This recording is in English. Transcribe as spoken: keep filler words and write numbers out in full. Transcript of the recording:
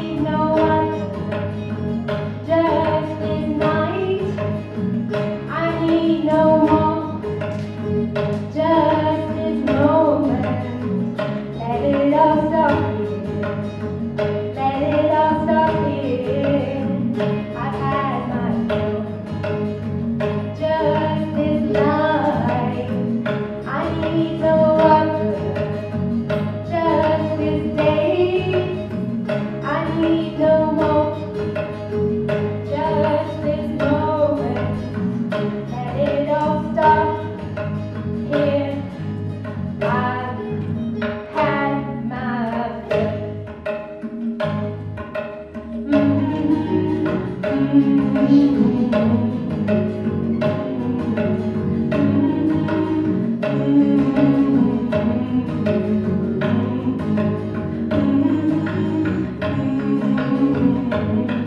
need no one, just this night. I need no more, just this moment. Let it all stop here, let it all stop here. I've had my fill, just this night. I need no other, just this day. I need no more, just this moment. Let it all stop here. I've had my fill. Mm-hmm. Mm-hmm. Mm-hmm.